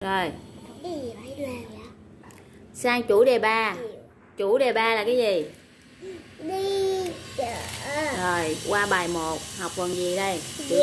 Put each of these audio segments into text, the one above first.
Rồi. Sang chủ đề 3. Chủ đề 3 là cái gì? Đi chợ. Rồi, qua bài 1. Học phần gì đây?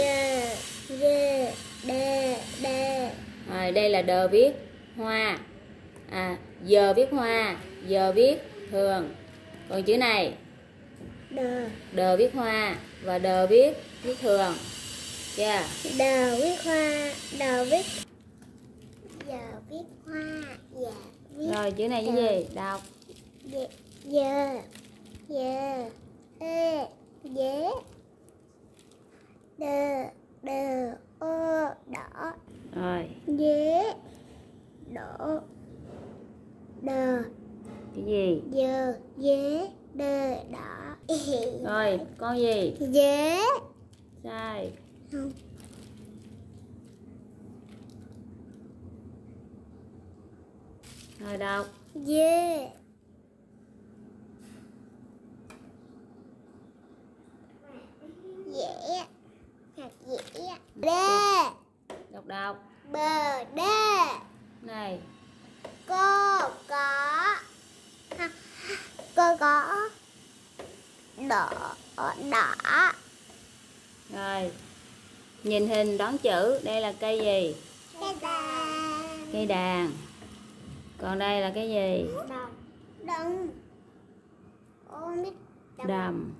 Đ. Rồi, đây là đờ viết hoa. Giờ viết hoa, giờ viết thường. Còn chữ này đờ viết hoa và đờ viết thường. Chưa? Đờ viết hoa, đờ viết giờ viết hoa, dạ viết. Rồi chữ này cái gì? Đọc. Giờ ê dế đờ ô đỏ. Rồi. Dế đỏ đờ. Cái gì? Giờ dế đờ đỏ. Rồi, con gì? Dế. Sai. Không. Rồi đọc. Dê. Dễ. Hạt dễ. Đê. Đọc. Bờ đê. Này. Cô có đỏ. Rồi. Nhìn hình đoán chữ. Đây là cây gì? Cây đàn. Cây đàn. Còn đây là cái gì? Đầm. Đầm.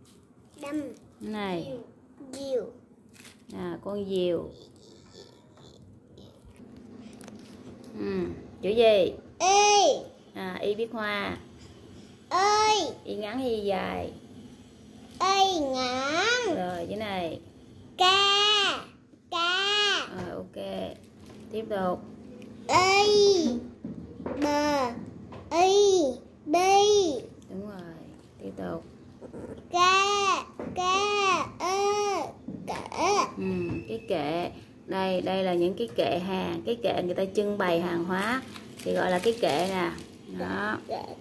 Này. Diều. Con diều. Chữ gì? Y. Y viết hoa. Ơi. Y ngắn hay dài? Y ngắn. Rồi chữ này. Ca. Rồi ok. Tiếp tục. Y. Bờ. Y. Bi. Đúng rồi. Tiếp tục. Ca. Kệ. Cái kệ. Đây là những cái kệ hàng. Cái kệ người ta trưng bày hàng hóa thì gọi là cái kệ nè. Đó.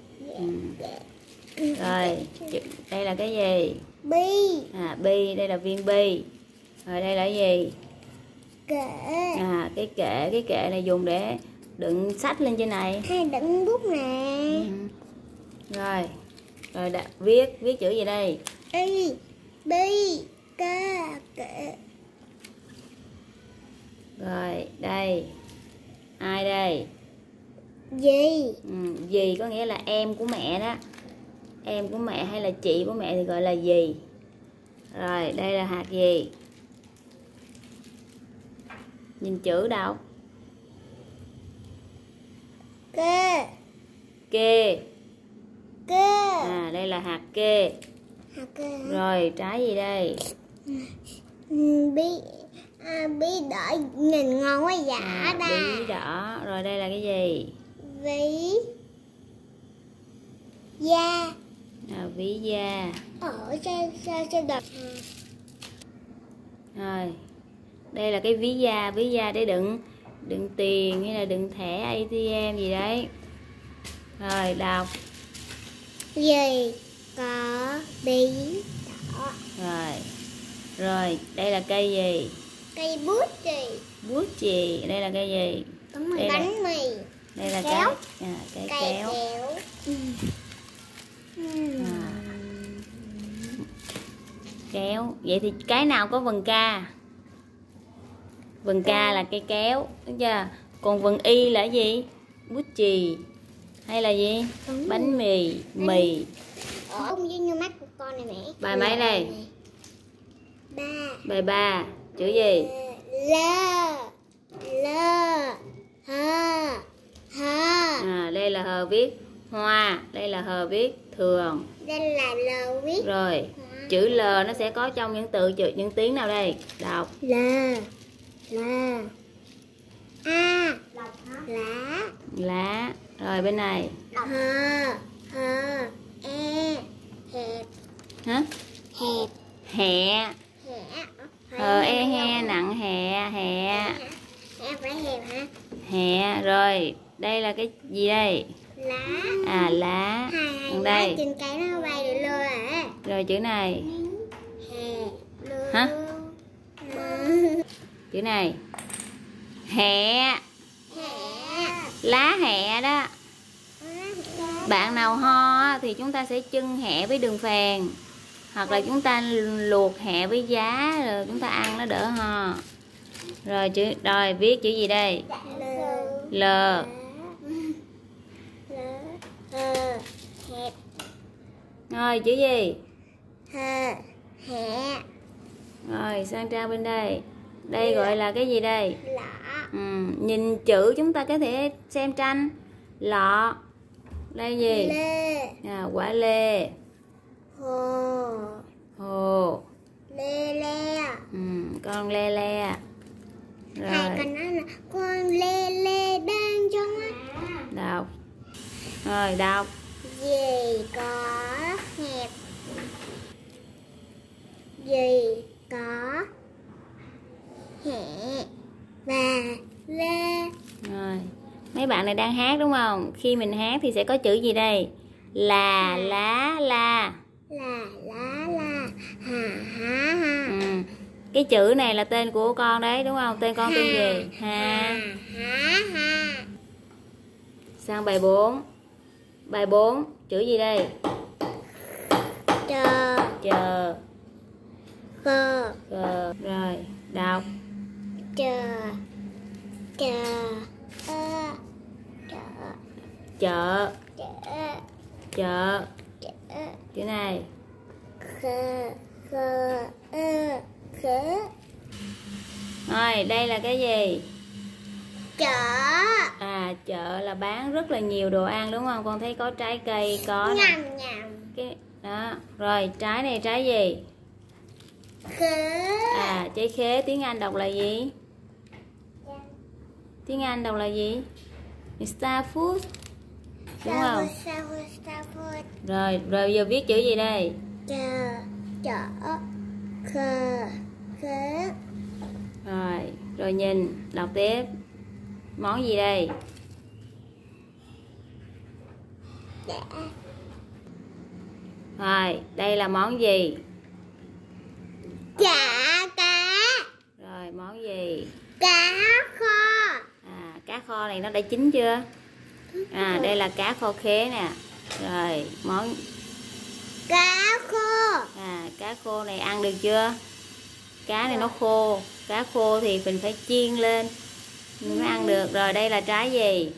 Rồi đây là cái gì? Bi. Bi. Đây là viên bi. Rồi đây là cái gì? Kệ. Cái kệ này dùng để đựng sách lên trên này Hay đựng bút nè. Rồi viết chữ gì đây? Y. Bi. Ca. Kệ. Rồi đây ai đây? Gì. Dì có nghĩa là em của mẹ đó. Em của mẹ hay là chị của mẹ thì gọi là dì. Rồi đây là hạt gì? Nhìn chữ đọc. Kê. Đây là hạt kê. Rồi trái gì đây? Bí đỏ nhìn ngon quá dạ đa. Bí đỏ. Rồi đây là cái gì? Ví da. Ví da. Sao đọc. Rồi đây là cái ví da để đựng tiền hay là đựng thẻ ATM gì đấy. Rồi đọc. Gì có bí đỏ. Rồi đây là cây gì? Cây bút chì. Bút chì. Đây là cây gì? Bánh mì. Đây là kéo. Cây kéo. Kéo. Vậy thì cái nào có vần ca? Vần ca là cây kéo, đúng chưa? Còn vần y là gì? Bút chì hay là gì? Bánh mì. Không như mắt của con này mẹ. Bài mấy đây? Bài 3. Chữ gì? Đây là hờ viết hoa. Đây là hờ viết thường. Đây là L viết. Rồi chữ L nó sẽ có trong những tiếng nào đây? Đọc. Lá. Rồi bên này. Hẹ. He nặng hè. Phải hẹp hả? Hẹ. Rồi đây là cái gì đây? Lá. Lá. Còn đây. Trên cây nó bay được luôn hả? Rồi chữ này. Chữ này. Hẹ. Lá hẹ đó. Bạn nào ho thì chúng ta sẽ chưng hẹ với đường phèn, hoặc là chúng ta luộc hẹ với giá rồi chúng ta ăn nó đỡ ho. Rồi viết chữ gì đây? L. Rồi chữ gì? Hẹ. Rồi sang trang bên đây. Đây gọi là cái gì đây? Lọ. Nhìn chữ chúng ta có thể xem tranh. Lọ. Đây gì? Lê. Quả lê. Hồ. Lê. Con lê le. Rồi. Hai con nói là con lê đang trong á. Đọc. Rồi đọc. Gì có hẹp. Gì có hẹ và lê. Rồi. Mấy bạn này đang hát đúng không? Khi mình hát thì sẽ có chữ gì đây? Là, lá, la. Là, ha. Cái chữ này là tên của con đấy đúng không? Tên con tên gì? Ha. Sang bài 4. Bài 4, chữ gì đây? Chờ. Cơ. Rồi, đọc. Chợ. Chữ này. Rồi, đây là cái gì? Chợ. Chợ là bán rất là nhiều đồ ăn đúng không? Con thấy có trái cây, có Nhầm. cái đó. Rồi, trái này trái gì? Khế. Trái khế tiếng Anh đọc là gì? Tiếng Anh đọc là gì? Star food. Đúng không? Rồi giờ viết chữ gì đây? Chợ. Khế. Rồi nhìn, đọc tiếp. Món gì đây? Rồi, đây là món gì? Chả cá. Rồi, món gì? Cá kho. Cá kho này nó đã chín chưa? Đây là cá kho khế nè. Rồi, món cá khô. Cá khô này ăn được chưa? Cá này nó khô. Cá khô thì mình phải chiên lên mình mới ăn được. Rồi đây là trái gì?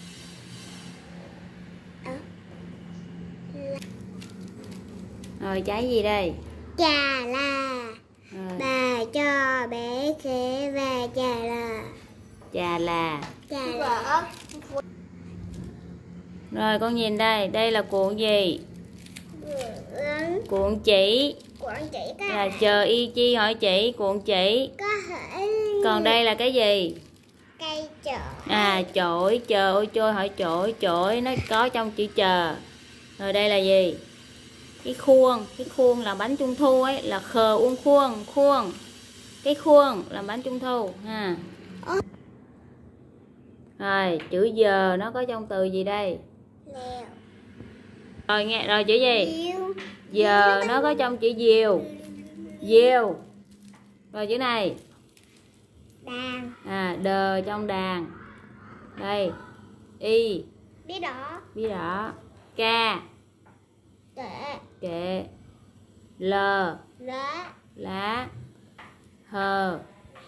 Rồi trái gì đây? Trà là. Bà cho bé khế và trà là. Trà là. Rồi con nhìn đây. Đây là cuộn gì? Cuộn chỉ. Là chờ y chi hỏi chỉ. Cuộn chỉ. Còn đây là cái gì? Cây chổi. Chổi. Chờ ôi trôi hỏi chổi. Chổi nó có trong chữ chờ. Rồi đây là gì? Cái khuôn làm bánh trung thu ấy là khờ uông khuôn. Cái khuôn làm bánh trung thu ha. Rồi chữ giờ nó có trong từ gì đây? Lèo. Rồi nghe rồi chữ gì? Giờ nó có trong chữ diều. Rồi chữ này? Đàn. Đờ trong đàn. Đây. Y. Bí đỏ. Ca. Kệ. L. Lá. Hờ.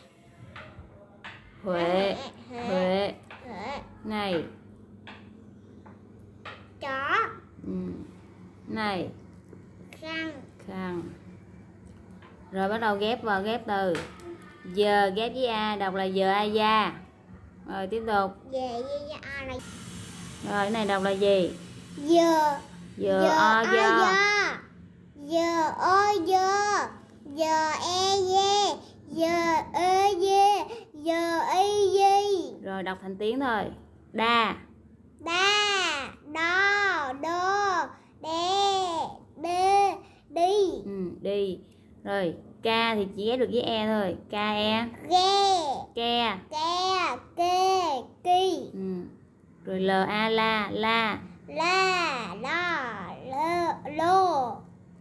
Huệ. Này. Chó. Này. Khăn. Rồi bắt đầu ghép từ. Giờ ghép với A đọc là giờ a da. Rồi tiếp tục. Rồi cái này đọc là gì? Giờ o dơ. Giờ o dơ. Giờ e dê. Giờ ê dê. Giờ y di. Rồi đọc thành tiếng thôi. Đa. Đo. Đô. Đê. Đi. Đi. Rồi ca thì chỉ ghép được với e thôi. Ca e. Ke. Kê. Ki. Rồi l a la. Lo. Lô.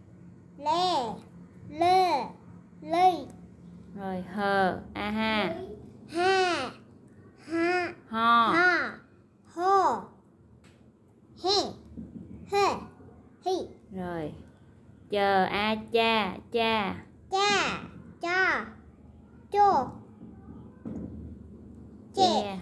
Lê. Ly. Rồi hờ a ha. Ha. Ho. Rồi. Chờ a cha, cha. Cha, cho, chô, chè,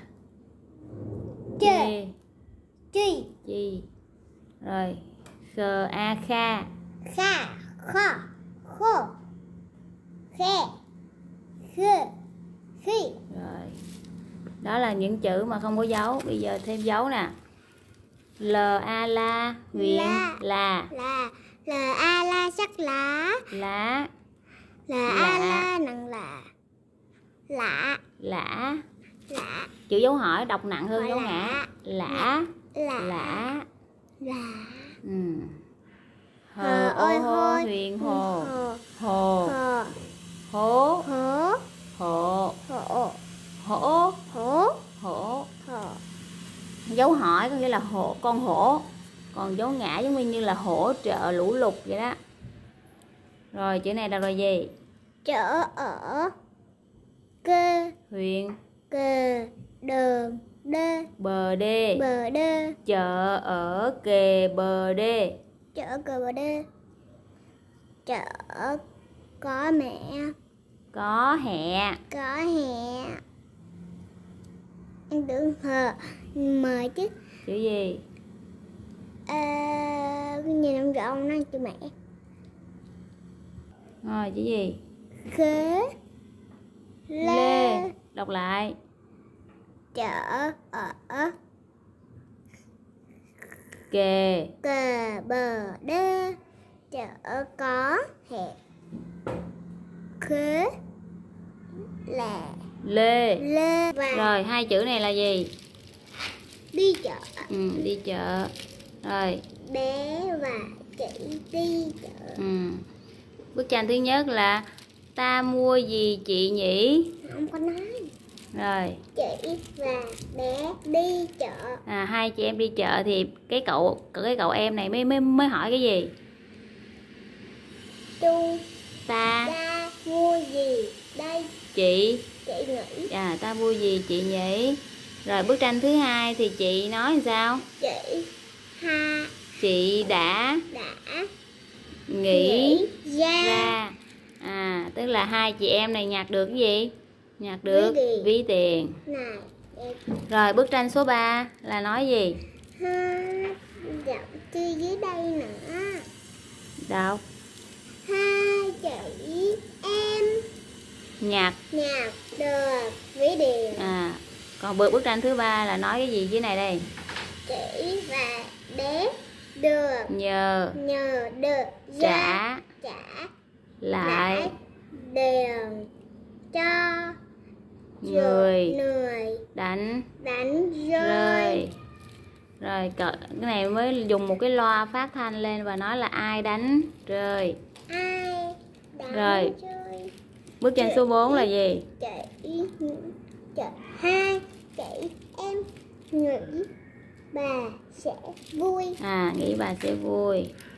chê, chi, Chi. Rồi. Khờ a kha. kha, kho, khô, khe, khơ, khi. Rồi. Đó là những chữ mà không có dấu. Bây giờ thêm dấu nè. L a la, Huyền, là. L a la sắc lá. Lá. L a la nặng lạ. Lạ. Lã. Lạ. Chữ dấu hỏi đọc nặng hơn dấu ngã. Lã. Lạ. Lã. Lạ. Hờ ô hô huyền hồ. Hồ. Hồ. Hố. Hổ. Hộ. Hổ. Hổ. Hổ. Hổ. Hổ. Dấu hỏi có nghĩa là hộ, con hổ. Còn dấu ngã giống như là hỗ trợ lũ lụt vậy đó. Rồi chữ này đọc là gì? Chở ở. Cơ. Huyền. Cờ. Đờm. Đê. Bờ đê. Bờ đê. Chợ ở kề bờ đê. Chở cờ bờ đê. Chở có mẹ. Có hẹ. Có hẹ. Em tưởng hờ mời chứ. Chữ gì? Nhìn ông rõ ông nói chữ mẹ. Rồi chữ gì? Khế. Lê. Đọc lại. Chở ở. Kề. Cờ bờ đê. Chở có hẹ. Khế. Là. Lê. Lê. Và Rồi hai chữ này là gì? đi chợ. Đi chợ. Rồi. Bé và chị đi chợ. Bức tranh thứ nhất là ta mua gì chị nhỉ? Không có nói. Rồi. Chị và bé đi chợ. Hai chị em đi chợ thì cái cậu em này mới hỏi cái gì? Ta mua gì đây? Chị nghĩ. Ta mua gì chị nhỉ? Rồi bức tranh thứ hai thì chị nói sao? Chị đã nghĩ ra. Tức là hai chị em này nhặt được cái gì? Nhặt được ví tiền. Rồi bức tranh số 3 là nói gì? Giọng chữ dưới đây nữa. Đâu? Hai chị em Nhặt được ví tiền. Còn bức tranh thứ 3 là nói cái gì dưới này đây? Chị và bé được nhờ được trả lại tiền cho người đánh rơi. Rồi cái này mới dùng một cái loa phát thanh lên và nói là ai đánh rơi. Rồi bức tranh số 4 là gì? Hai chị em nghĩ bà sẽ vui. Nghĩ bà sẽ vui.